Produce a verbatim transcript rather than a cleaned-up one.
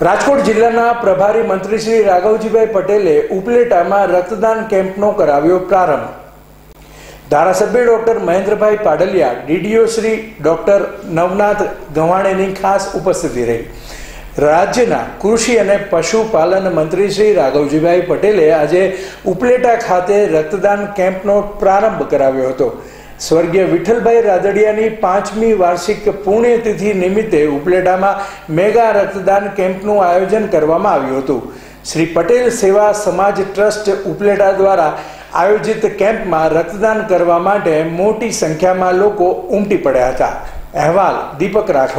રાજકોટ જિલ્લાના પ્રભારી મંત્રી શ્રી રાઘવજીભાઈ પટેલે ઉપલેટામાં રક્તદાન કેમ્પનો કરાવ્યો પ્રારંભ। ધારાસભ્ય doctor Mahendrabhai Padaliya, DDO Shri doctor Navnath ગવાણેની ખાસ ઉપસ્થિતિ રહી। રાજ્યના કૃષિ અને પશુપાલન મંત્રી શ્રી રાઘવજીભાઈ પટેલે આજે ઉપલેટા ખાતે રક્તદાન કેમ્પનો પ્રારંભ કરાવ્યો હતો। સ્વર્ગીય વિઠ્ઠલભાઈ રાદડિયાની પાંચમી વાર્ષિક પુણ્યતિથિ નિમિત્તે ઉપલેટામાં મેગા રક્તદાન કેમ્પનું આયોજન કરવામાં આવ્યું હતું। શ્રી પટેલ સેવા સમાજ ટ્રસ્ટ ઉપલેટા દ્વારા આયોજિત કેમ્પમાં રક્તદાન કરવા માટે મોટી સંખ્યામાં લોકો ઉમટી પડ્યા હતા। અહેવાલ દીપક રાઠોડ।